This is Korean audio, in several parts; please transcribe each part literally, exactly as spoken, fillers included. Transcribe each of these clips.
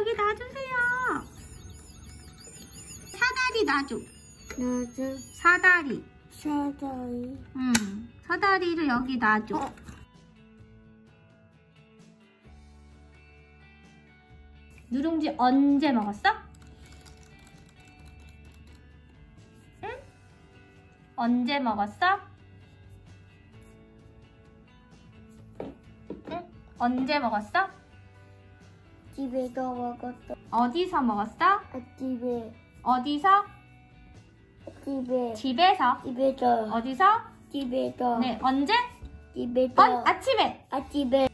여기 놔주세요. 사다리 놔줘. 놔줘. 사다리. 사다리. 응. 사다리를 여기 놔줘. 어. 누룽지 언제 먹었어? 응? 언제 먹었어? 응? 언제 먹었어? 집에서 먹었어. 어디서 먹었어? 집에. 어디서? 집에. 집에서. 집에서. 어디서? 집에서. 네, 언제? 집에서. 언, 아침에. 아침에.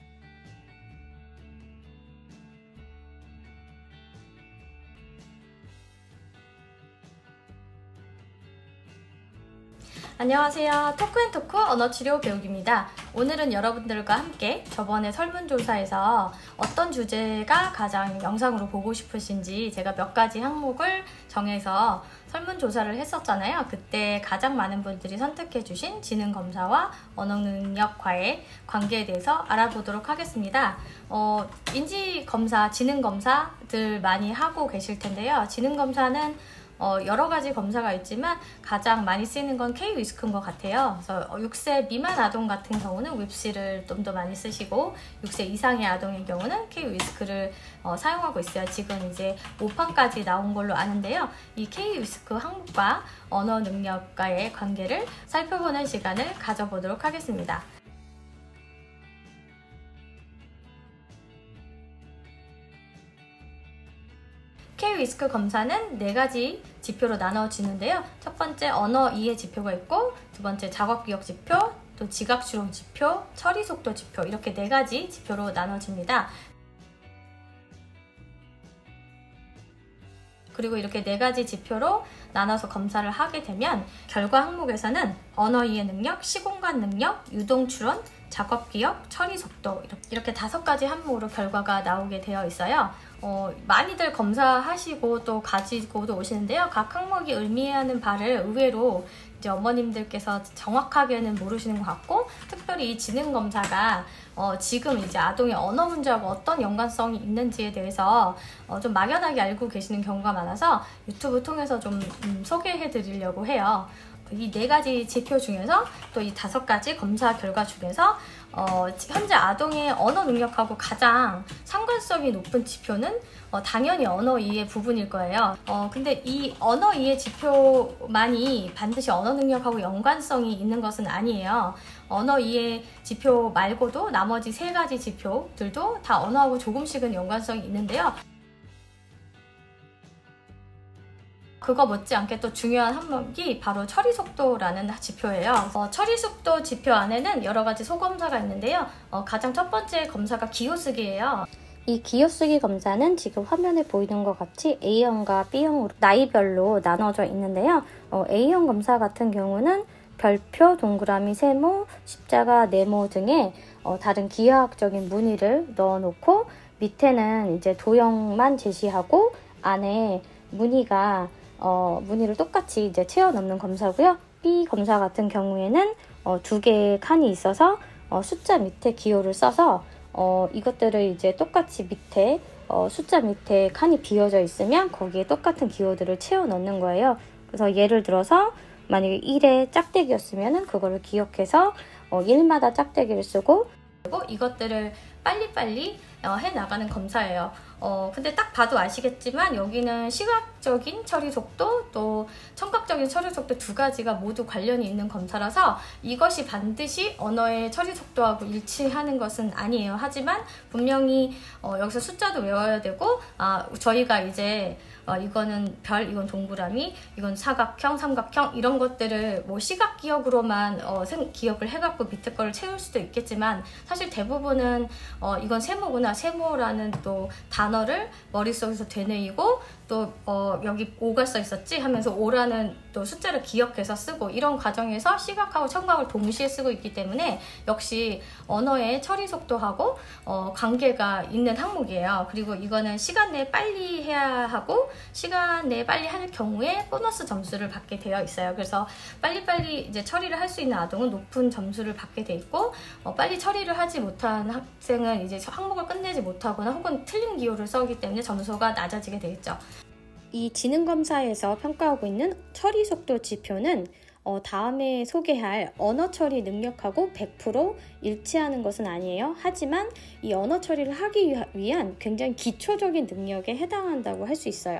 안녕하세요. 토크앤토크 언어치료 배우기입니다. 오늘은 여러분들과 함께 저번에 설문조사에서 어떤 주제가 가장 영상으로 보고 싶으신지 제가 몇 가지 항목을 정해서 설문조사를 했었잖아요. 그때 가장 많은 분들이 선택해주신 지능검사와 언어능력과의 관계에 대해서 알아보도록 하겠습니다. 어, 인지검사, 지능검사들 많이 하고 계실 텐데요. 지능검사는 어, 여러 가지 검사가 있지만 가장 많이 쓰이는 건 K-위스크인 것 같아요. 그래서 육 세 미만 아동 같은 경우는 윕시를 좀 더 많이 쓰시고 육 세 이상의 아동의 경우는 K-위스크를 어, 사용하고 있어요. 지금 이제 오 판까지 나온 걸로 아는데요. 이 K-위스크 항목과 언어 능력과의 관계를 살펴보는 시간을 가져보도록 하겠습니다. K-위스크 검사는 네 가지 지표로 나눠지는데요. 첫 번째 언어 이해 지표가 있고, 두 번째 작업 기억 지표, 또 지각 추론 지표, 처리 속도 지표, 이렇게 네 가지 지표로 나눠집니다. 그리고 이렇게 네 가지 지표로 나눠서 검사를 하게 되면 결과 항목에서는 언어 이해 능력, 시공간 능력, 유동 추론, 작업 기억, 처리 속도 이렇게 다섯 가지 항목으로 결과가 나오게 되어 있어요. 어, 많이들 검사하시고 또 가지고도 오시는데요. 각 항목이 의미하는 바를 의외로 이제 어머님들께서 정확하게는 모르시는 것 같고, 특별히 이 지능검사가 어, 지금 이제 아동의 언어 문제하고 어떤 연관성이 있는지에 대해서 어, 좀 막연하게 알고 계시는 경우가 많아서 유튜브 통해서 좀 음, 소개해 드리려고 해요. 이 네 가지 지표 중에서 또 이 다섯 가지 검사 결과 중에서 어, 현재 아동의 언어 능력하고 가장 상관성이 높은 지표는 어, 당연히 언어 이해 부분일 거예요. 어, 근데 이 언어 이해 지표만이 반드시 언어 능력하고 연관성이 있는 것은 아니에요. 언어 이해 지표 말고도 나머지 세 가지 지표들도 다 언어하고 조금씩은 연관성이 있는데요. 그거 못지않게 또 중요한 항목이 바로 처리 속도라는 지표예요. 어, 처리 속도 지표 안에는 여러 가지 소검사가 있는데요. 어, 가장 첫 번째 검사가 기호쓰기예요. 이 기호쓰기 검사는 지금 화면에 보이는 것 같이 A형과 B형으로 나이별로 나눠져 있는데요. 어, A형 검사 같은 경우는 별표, 동그라미, 세모, 십자가, 네모 등의 어, 다른 기하학적인 무늬를 넣어놓고 밑에는 이제 도형만 제시하고 안에 무늬가 어, 무늬를 똑같이 이제 채워 넣는 검사고요. B 검사 같은 경우에는 어, 두 개의 칸이 있어서 어, 숫자 밑에 기호를 써서 어, 이것들을 이제 똑같이 밑에 어, 숫자 밑에 칸이 비어져 있으면 거기에 똑같은 기호들을 채워 넣는 거예요. 그래서 예를 들어서 만약에 일에 짝대기였으면 그거를 기억해서 어, 일마다 짝대기를 쓰고, 그리고 이것들을 빨리빨리 어, 해나가는 검사예요. 어, 근데 딱 봐도 아시겠지만 여기는 시각적인 처리 속도, 또 청각적인 처리 속도 두 가지가 모두 관련이 있는 검사라서 이것이 반드시 언어의 처리 속도하고 일치하는 것은 아니에요. 하지만 분명히 어, 여기서 숫자도 외워야 되고, 아, 저희가 이제 어, 이거는 별, 이건 동그라미, 이건 사각형, 삼각형 이런 것들을 뭐 시각 기억으로만 어, 생, 기억을 해갖고 밑에 거를 채울 수도 있겠지만 사실 대부분은 어, 이건 세모구나, 세모라는 또 단어를 머릿속에서 되뇌이고 또 어, 어, 여기 오가 써 있었지 하면서 오라는 또 숫자를 기억해서 쓰고 이런 과정에서 시각하고 청각을 동시에 쓰고 있기 때문에 역시 언어의 처리 속도하고 어, 관계가 있는 항목이에요. 그리고 이거는 시간 내에 빨리 해야 하고 시간 내에 빨리 할 경우에 보너스 점수를 받게 되어 있어요. 그래서 빨리빨리 이제 처리를 할 수 있는 아동은 높은 점수를 받게 돼 있고 어, 빨리 처리를 하지 못한 학생은 이제 항목을 끝내지 못하거나 혹은 틀린 기호를 써기 때문에 점수가 낮아지게 되겠죠. 이 지능검사에서 평가하고 있는 처리 속도 지표는 어, 다음에 소개할 언어 처리 능력하고 백 퍼센트 일치하는 것은 아니에요. 하지만 이 언어 처리를 하기 위한 굉장히 기초적인 능력에 해당한다고 할 수 있어요.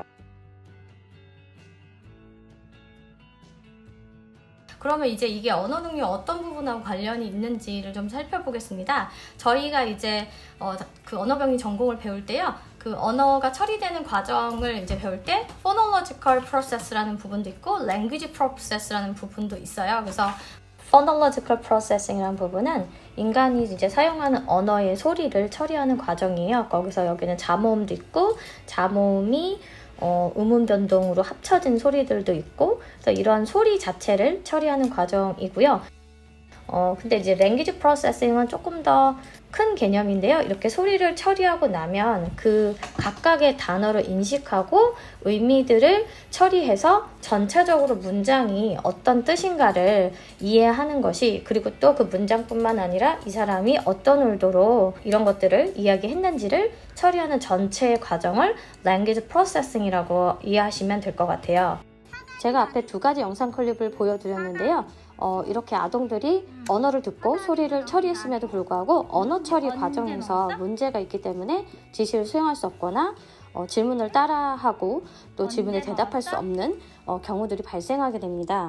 그러면 이제 이게 언어 능력 어떤 부분하고 관련이 있는지를 좀 살펴보겠습니다. 저희가 이제 어, 그 언어병리 전공을 배울 때요. 그 언어가 처리되는 과정을 이제 배울 때 phonological process라는 부분도 있고 language process라는 부분도 있어요. 그래서 phonological processing이라는 부분은 인간이 이제 사용하는 언어의 소리를 처리하는 과정이에요. 거기서 여기는 자모음도 있고 자모음이 어, 음운 변동으로 합쳐진 소리들도 있고 그래서 이러한 소리 자체를 처리하는 과정이고요. 어, 근데 이제 language processing은 조금 더 큰 개념인데요. 이렇게 소리를 처리하고 나면 그 각각의 단어를 인식하고 의미들을 처리해서 전체적으로 문장이 어떤 뜻인가를 이해하는 것이 그리고 또 그 문장뿐만 아니라 이 사람이 어떤 의도로 이런 것들을 이야기했는지를 처리하는 전체의 과정을 language processing이라고 이해하시면 될 것 같아요. 제가 앞에 두 가지 영상 클립을 보여드렸는데요. 어, 이렇게 아동들이 언어를 듣고 소리를 처리했음에도 불구하고 언어 처리 과정에서 문제가 있기 때문에 지시를 수행할 수 없거나 어, 질문을 따라하고 또 질문에 대답할 수 없는 어, 경우들이 발생하게 됩니다.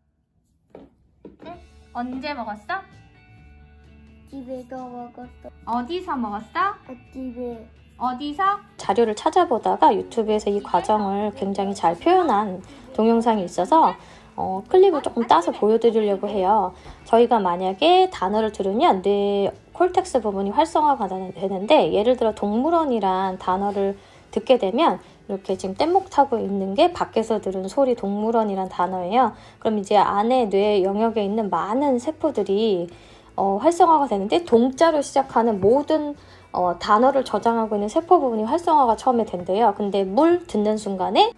언제 먹었어? 집에서 먹었어. 어디서 먹었어? 집에. 어디서? 자료를 찾아보다가 유튜브에서 이 과정을 굉장히 잘 표현한 동영상이 있어서 어, 클립을 조금 따서 보여드리려고 해요. 저희가 만약에 단어를 들으면 뇌 콜텍스 부분이 활성화가 되는데 예를 들어 동물원이란 단어를 듣게 되면 이렇게 지금 뗏목 타고 있는 게 밖에서 들은 소리 동물원이란 단어예요. 그럼 이제 안에 뇌 영역에 있는 많은 세포들이 어, 활성화가 되는데 동자로 시작하는 모든 어, 단어를 저장하고 있는 세포 부분이 활성화가 처음에 된대요. 근데 물 듣는 순간에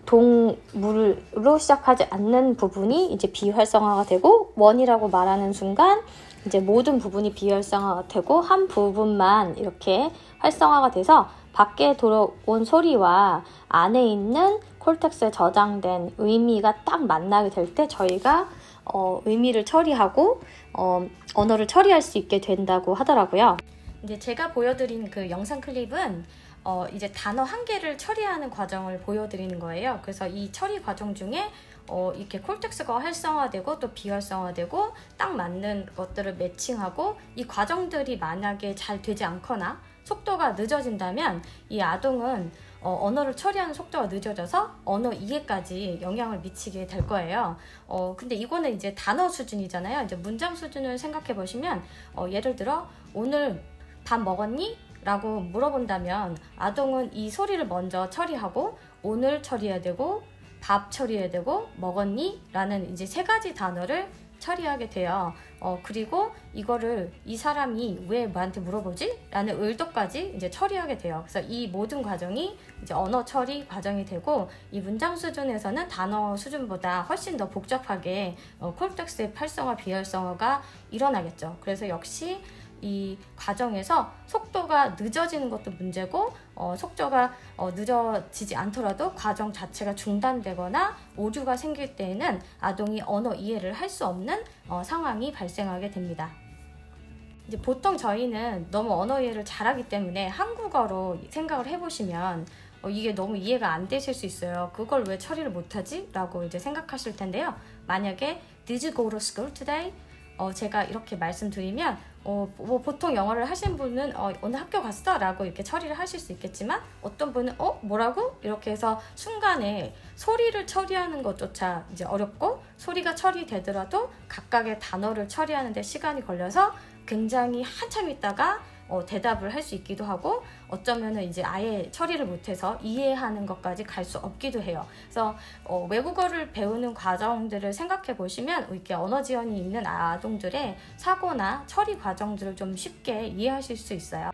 동물로 시작하지 않는 부분이 이제 비활성화가 되고 원이라고 말하는 순간 이제 모든 부분이 비활성화가 되고 한 부분만 이렇게 활성화가 돼서 밖에 들어온 소리와 안에 있는 콜텍스에 저장된 의미가 딱 만나게 될 때 저희가 어, 의미를 처리하고 어, 언어를 처리할 수 있게 된다고 하더라고요. 이제 제가 보여드린 그 영상 클립은 어, 이제 단어 한 개를 처리하는 과정을 보여드리는 거예요. 그래서 이 처리 과정 중에 어, 이렇게 콜텍스가 활성화되고 또 비활성화되고 딱 맞는 것들을 매칭하고 이 과정들이 만약에 잘 되지 않거나 속도가 늦어진다면 이 아동은 어, 언어를 처리하는 속도가 늦어져서 언어 이해까지 영향을 미치게 될 거예요. 어, 근데 이거는 이제 단어 수준이잖아요. 이제 문장 수준을 생각해 보시면 어, 예를 들어 오늘 밥 먹었니? 라고 물어본다면 아동은 이 소리를 먼저 처리하고 오늘 처리해야 되고 밥 처리해야 되고 먹었니? 라는 이제 세 가지 단어를 처리하게 돼요. 어, 그리고 이거를 이 사람이 왜 나한테 물어보지? 라는 의도까지 이제 처리하게 돼요. 그래서 이 모든 과정이 이제 언어 처리 과정이 되고 이 문장 수준에서는 단어 수준보다 훨씬 더 복잡하게 어, 콜텍스의 활성화, 비활성화가 일어나겠죠. 그래서 역시 이 과정에서 속도가 늦어지는 것도 문제고 어, 속도가 어, 늦어지지 않더라도 과정 자체가 중단되거나 오류가 생길 때에는 아동이 언어 이해를 할 수 없는 어, 상황이 발생하게 됩니다. 이제 보통 저희는 너무 언어 이해를 잘하기 때문에 한국어로 생각을 해보시면 어, 이게 너무 이해가 안 되실 수 있어요. 그걸 왜 처리를 못하지? 라고 이제 생각하실 텐데요. 만약에 Did you go to school today? 어, 제가 이렇게 말씀드리면 어, 뭐 보통 영어를 하신 분은 어, 오늘 학교 갔어? 라고 이렇게 처리를 하실 수 있겠지만 어떤 분은 어? 뭐라고? 이렇게 해서 순간에 소리를 처리하는 것조차 이제 어렵고 소리가 처리되더라도 각각의 단어를 처리하는 데 시간이 걸려서 굉장히 한참 있다가 어, 대답을 할 수 있기도 하고 어쩌면은 이제 아예 처리를 못해서 이해하는 것까지 갈 수 없기도 해요. 그래서 어, 외국어를 배우는 과정들을 생각해 보시면 이렇게 언어 지연이 있는 아동들의 사고나 처리 과정들을 좀 쉽게 이해하실 수 있어요.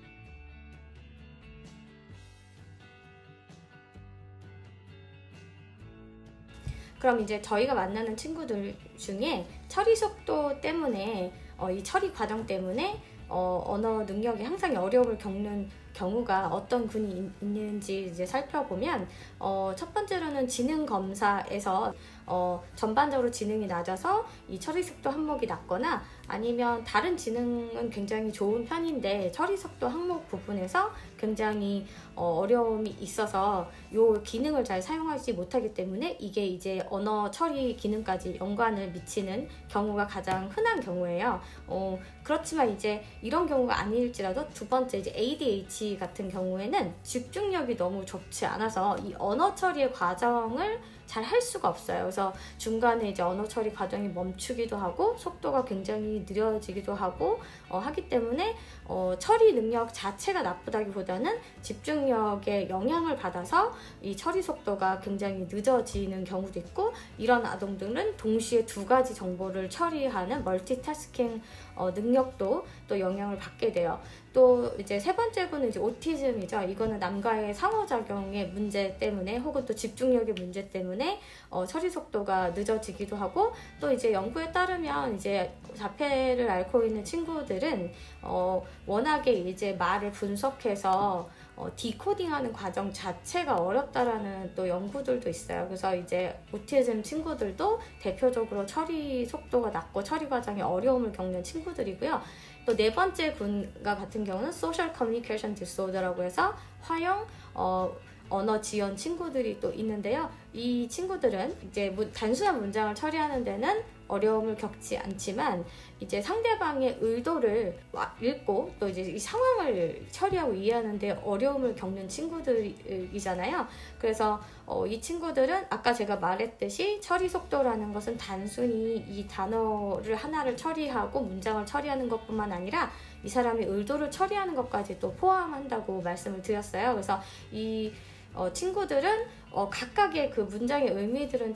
그럼 이제 저희가 만나는 친구들 중에 처리 속도 때문에 어, 이 처리 과정 때문에 어, 언어 능력이 항상 어려움을 겪는 경우가 어떤 군이 있는지 이제 살펴보면 어, 첫 번째로는 지능 검사에서 어, 전반적으로 지능이 낮아서 이 처리 속도 항목이 낮거나 아니면 다른 지능은 굉장히 좋은 편인데 처리 속도 항목 부분에서 굉장히 어, 어려움이 있어서 요 기능을 잘 사용하지 못하기 때문에 이게 이제 언어 처리 기능까지 연관을 미치는 경우가 가장 흔한 경우예요. 어, 그렇지만 이제 이런 경우가 아닐지라도 두 번째 이제 에이디에이치 같은 경우에는 집중력이 너무 좋지 않아서 이 언어 처리의 과정을 잘 할 수가 없어요. 그래서 중간에 이제 언어 처리 과정이 멈추기도 하고 속도가 굉장히 느려지기도 하고 어, 하기 때문에 어, 처리 능력 자체가 나쁘다기보다는 집중력에 영향을 받아서 이 처리 속도가 굉장히 늦어지는 경우도 있고 이런 아동들은 동시에 두 가지 정보를 처리하는 멀티태스킹 어, 능력도 또 영향을 받게 돼요. 또 이제 세 번째 분은 이제 오티즘이죠. 이거는 남과의 상호작용의 문제 때문에 혹은 또 집중력의 문제 때문에 어, 처리 속도가 늦어지기도 하고 또 이제 연구에 따르면 이제 자폐를 앓고 있는 친구들은 어, 워낙에 이제 말을 분석해서 어, 디코딩하는 과정 자체가 어렵다라는 또 연구들도 있어요. 그래서 이제 오티즘 친구들도 대표적으로 처리 속도가 낮고 처리 과정에 어려움을 겪는 친구들이고요. 또 네 번째 군과 같은 경우는 Social Communication Disorder라고 해서 화형 어, 언어 지연 친구들이 또 있는데요. 이 친구들은 이제 단순한 문장을 처리하는 데는 어려움을 겪지 않지만 이제 상대방의 의도를 읽고 또 이제 이 상황을 처리하고 이해하는 데 어려움을 겪는 친구들이잖아요. 그래서 어, 이 친구들은 아까 제가 말했듯이 처리 속도라는 것은 단순히 이 단어를 하나를 처리하고 문장을 처리하는 것뿐만 아니라 이 사람의 의도를 처리하는 것까지 또 포함한다고 말씀을 드렸어요. 그래서 이 어, 친구들은 어, 각각의 그 문장의 의미들은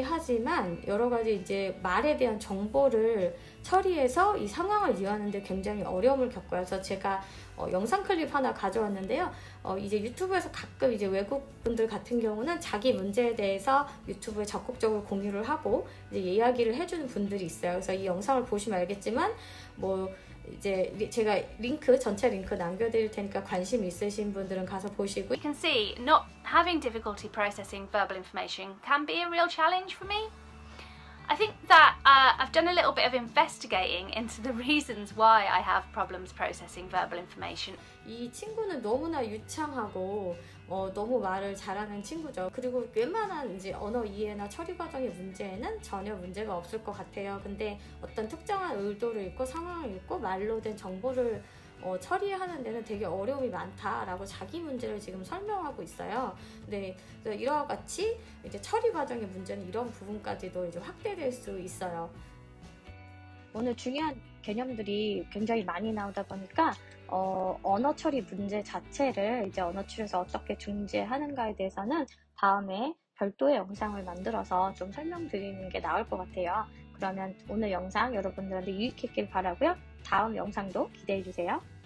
처리하지만 여러 가지 이제 말에 대한 정보를 처리해서 이 상황을 이해하는데 굉장히 어려움을 겪어요. 그래서 제가 어, 영상 클립 하나 가져왔는데요. 어, 이제 유튜브에서 가끔 이제 외국 분들 같은 경우는 자기 문제에 대해서 유튜브에 적극적으로 공유를 하고 이제 이야기를 해주는 분들이 있어요. 그래서 이 영상을 보시면 알겠지만 뭐 이제 제가 링크 전체 링크 남겨드릴 테니까 관심 있으신 분들은 가서 보시고. You can see not having difficulty processing verbal information can be a real challenge for me. I think that uh, I've done a little bit of investigating into the reasons why I have problems processing verbal information. 이 친구는 너무나 유창하고 어, 너무 말을 잘하는 친구죠. 그리고 웬만한 이제 언어 이해나 처리 과정의 문제에는 전혀 문제가 없을 것 같아요. 근데 어떤 특정한 의도를 읽고 상황을 읽고 말로 된 정보를 어, 처리하는 데는 되게 어려움이 많다라고 자기 문제를 지금 설명하고 있어요. 근데 이와 같이 이제 처리 과정의 문제는 이런 부분까지도 이제 확대될 수 있어요. 오늘 중요한 개념들이 굉장히 많이 나오다 보니까 어, 언어 처리 문제 자체를 이제 언어 처리에서 어떻게 중재하는가에 대해서는 다음에 별도의 영상을 만들어서 좀 설명드리는 게 나을 것 같아요. 그러면 오늘 영상 여러분들한테 유익했길 바라고요. 다음 영상도 기대해 주세요.